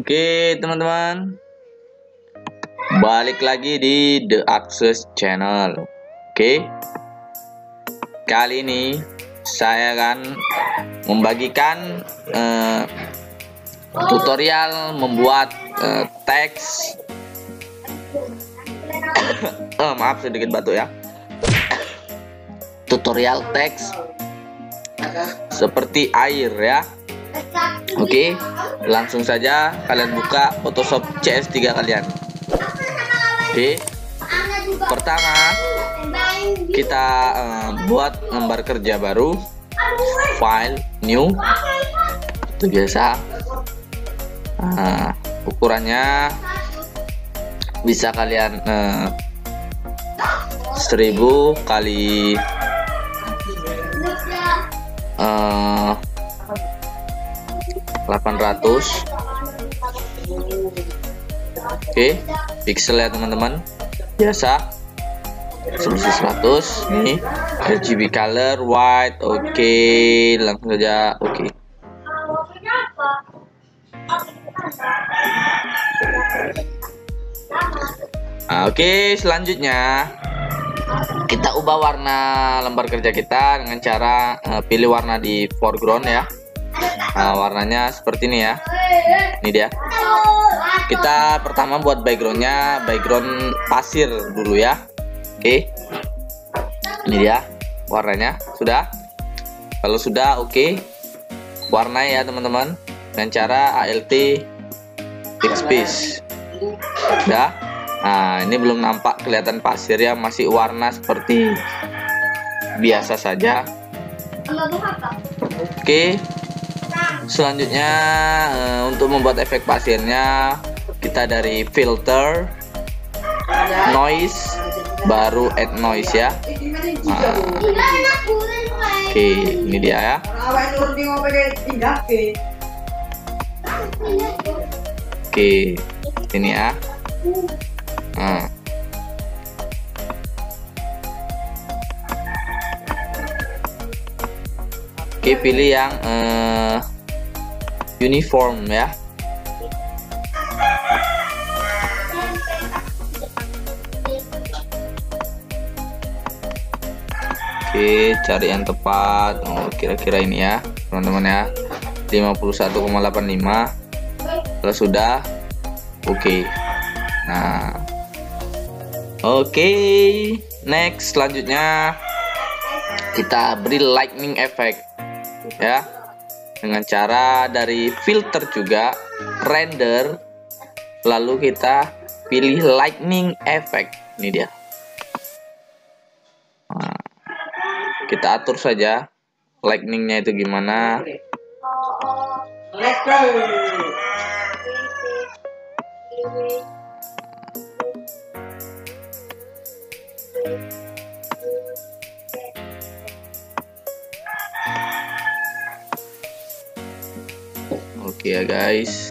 Oke teman-teman, balik lagi di The Access Channel. Oke, kali ini saya akan membagikan tutorial membuat teks. Maaf sedikit batuk ya. Tutorial teks seperti air ya. Oke, langsung saja kalian buka Photoshop CS3 kalian. Oke, pertama kita buat lembar kerja baru, file new, itu biasa. Ukurannya bisa kalian 1000 kali 800. Oke, pixel ya teman-teman, biasa resolusi 100. Nih RGB color white. Oke, langsung saja. Oke, oke, selanjutnya kita ubah warna lembar kerja kita dengan cara pilih warna di foreground ya. Warnanya seperti ini ya. Ini dia. Kita pertama buat backgroundnya, background pasir dulu ya. Oke, ini dia warnanya. Sudah? Kalau sudah, oke, warnai ya teman-teman dengan cara ALT X-Space. Sudah? Nah, ini belum nampak kelihatan pasir ya, masih warna seperti biasa saja. Oke, selanjutnya untuk membuat efek pasirnya, kita dari filter, noise, baru add noise ya. Oke, ini dia ya. Oke, ini ya. Oke, pilih yang uniform ya. Oke, cari yang tepat. Kira-kira ini ya teman-teman ya, 51,85. Kalau sudah, oke. Nah, oke, next, selanjutnya kita beri lightning effect ya, dengan cara dari filter juga render, lalu kita pilih lightning effect. Ini dia. Nah, kita atur saja lightningnya itu gimana. Oke ya guys,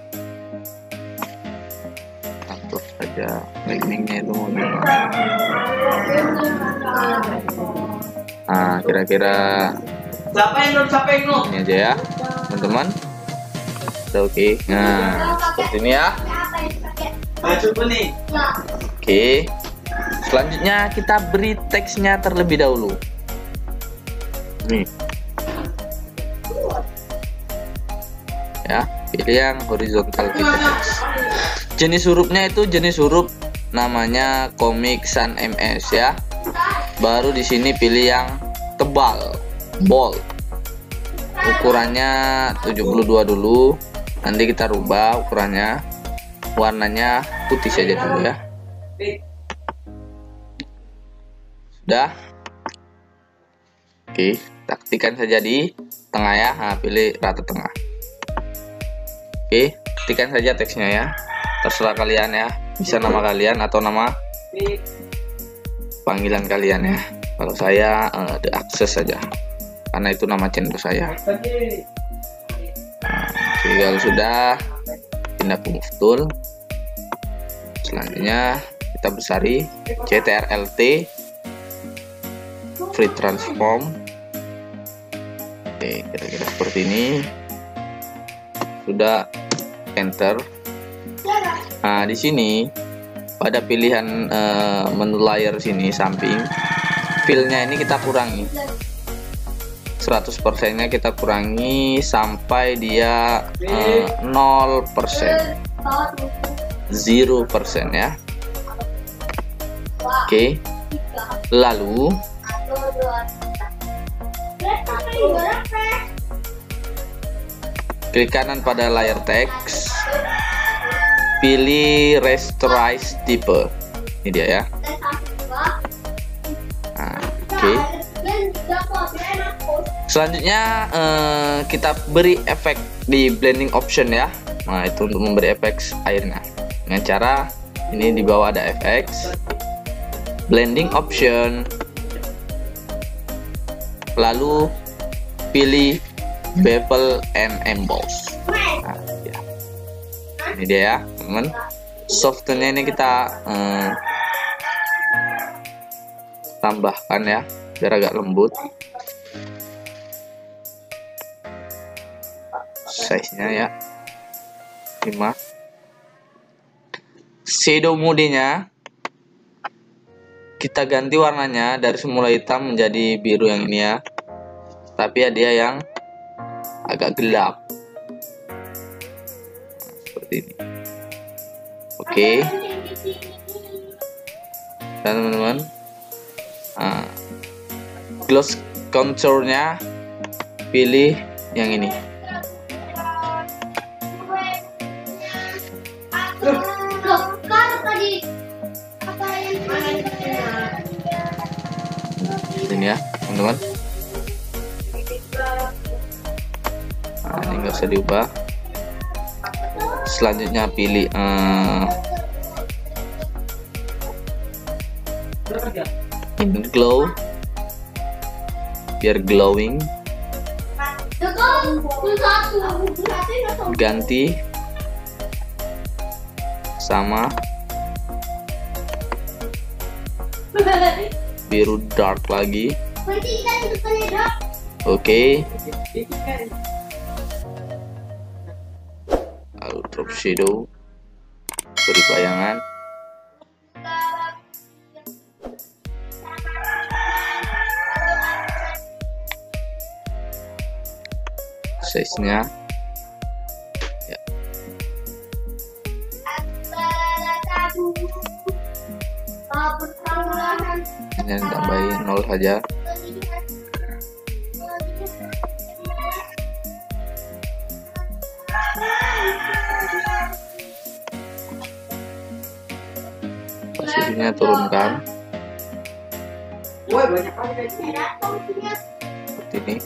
atur saja lightningnya itu mau gimana. Nah, kira-kira ini aja ya teman-teman. Oke, nah seperti ini ya. Oke, selanjutnya kita beri teksnya terlebih dahulu. Nih ya, pilih yang horizontal text. Jenis hurufnya itu jenis huruf namanya Comic Sans MS ya. Baru di sini pilih yang tebal, bold. Ukurannya 72 dulu. Nanti kita rubah ukurannya. Warnanya putih saja dulu ya. Sudah? Oke, ketikkan saja di tengah ya. Nah, pilih rata tengah. Oke, ketikkan saja teksnya ya. Terserah kalian ya. Bisa nama kalian atau nama panggilan kalian ya. Kalau saya The Access saja, karena itu nama channel saya. Nah, oke, kalau sudah, pindah ke move tool. Selanjutnya kita besari CTRL-T, free transform. Oke, kira-kira seperti ini. Sudah. enter. Nah, di sini pada pilihan menu layer sini samping, fill-nya ini kita kurangi. 100%-nya kita kurangi sampai dia 0%. 0% ya. Oke. Lalu klik kanan pada layer text, pilih rasterize type. Ini dia ya. Nah, oke. Selanjutnya kita beri efek di blending option ya. Nah, itu untuk memberi efek airnya. Dengan cara ini di bawah ada efek blending option. Lalu pilih bevel and emboss. Nah, ya. Ini dia ya, teman. Softennya ini kita tambahkan ya, biar agak lembut. Size-nya ya 5. Shadow mode-nya kita ganti warnanya dari semula hitam menjadi biru yang ini ya, tapi ya dia yang agak gelap seperti ini. Oke. Dan teman-teman, gloss contour-nya pilih yang ini. Ini ya teman-teman. Nah, ini nggak usah diubah. Selanjutnya pilih glow biar glowing. Ganti sama biru dark lagi. Oke. Lalu drop shadow, beri bayangan. Size-nya ya. Ini tambahin 0 saja. Posisinya turunkan seperti ini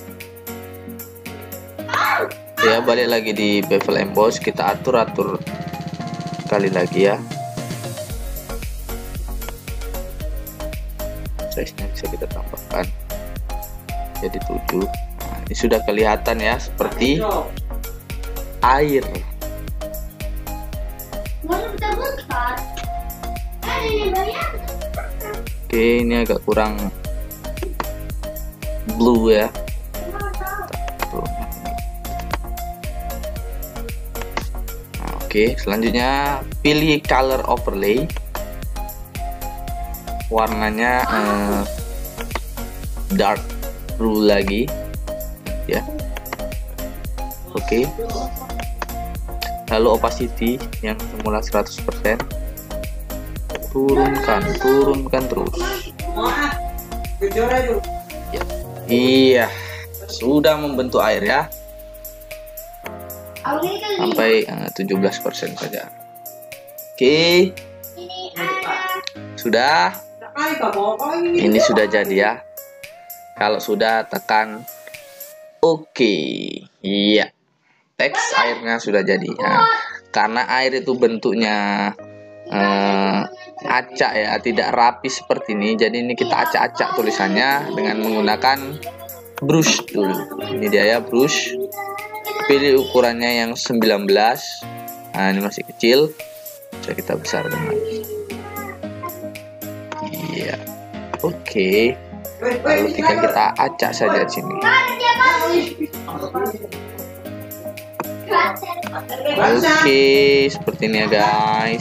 ya. Balik lagi di bevel emboss, kita atur sekali lagi ya. Size-nya bisa kita tambahkan jadi 7. Nah, ini sudah kelihatan ya seperti air. Oke, ini agak kurang blue ya. Nah, oke, selanjutnya pilih color overlay. Warnanya dark blue lagi ya. Oke. Lalu opacity yang semula 100%, turunkan terus ya. Iya, sudah membentuk air ya, sampai 17% saja. Oke, sudah. Ini sudah jadi ya. Kalau sudah, tekan oke. Iya, teks airnya sudah jadi. Nah, karena air itu bentuknya acak ya, tidak rapi seperti ini, jadi ini kita acak-acak tulisannya dengan menggunakan brush dulu. Ini dia ya, brush. Pilih ukurannya yang 19. Nah, ini masih kecil, bisa kita besarkan lagi. Iya, oke. Lalu tinggal kita acak saja di sini. Oke, seperti ini ya guys.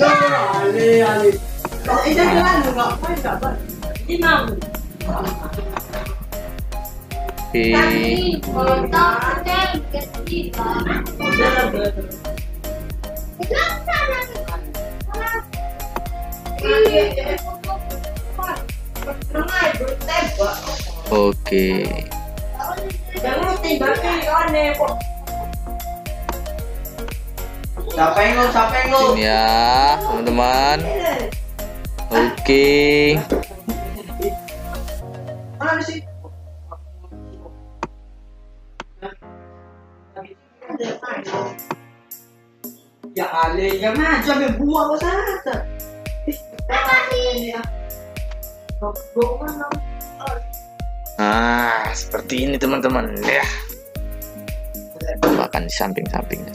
Oke. Ini ya teman-teman. Oke. Ya kali, jangan sampai buang ke sana. Nah, seperti ini teman-teman ya. Bahkan di samping-sampingnya.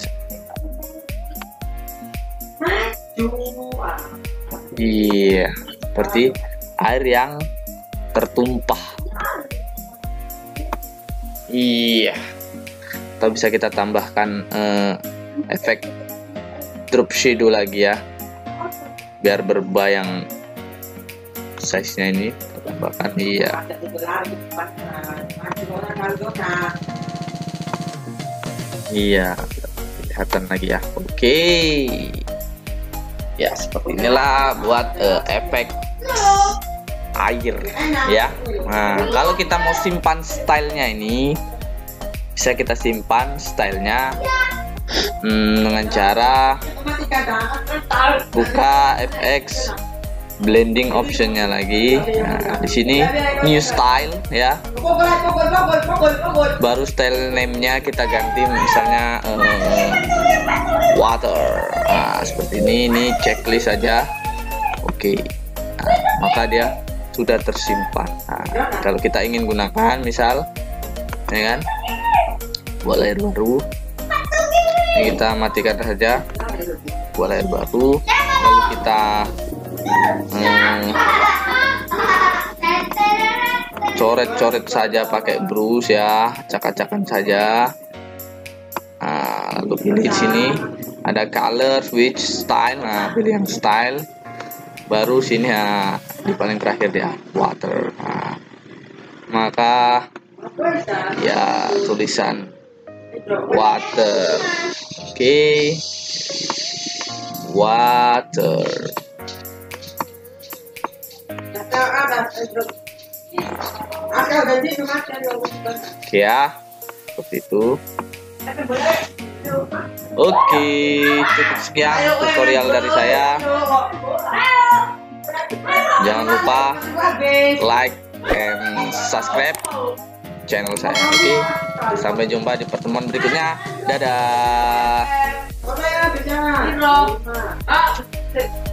Iya, seperti air yang tertumpah. Iya. Atau bisa kita tambahkan efek drop shadow lagi ya, biar berbayang size-nya ini. Kita tambahkan, iya. Iya, kelihatan lagi ya. Oke. Ya, seperti inilah buat efek air ya. Nah, kalau kita mau simpan stylenya ini, bisa kita simpan stylenya dengan cara buka FX blending optionnya lagi. Nah, di sini new style ya. Baru style name-nya kita ganti misalnya water. Nah, seperti ini checklist saja. Oke. Nah, maka dia sudah tersimpan. Nah, kalau kita ingin gunakan misal ya kan, buat layar baru, ini kita matikan saja buat layar baru, lalu kita coret-coret saja pakai brush ya, acak-acakan saja. Nah, lalu pilih di sini ada color switch style. Nah, pilih yang style, baru sini ya di paling terakhir ya water. Nah, maka ya tulisan water. Oke. Water. Oke ya, seperti itu. Oke, cukup sekian tutorial dari saya. Jangan lupa like and subscribe channel saya. Oke, sampai jumpa di pertemuan berikutnya. Dadah.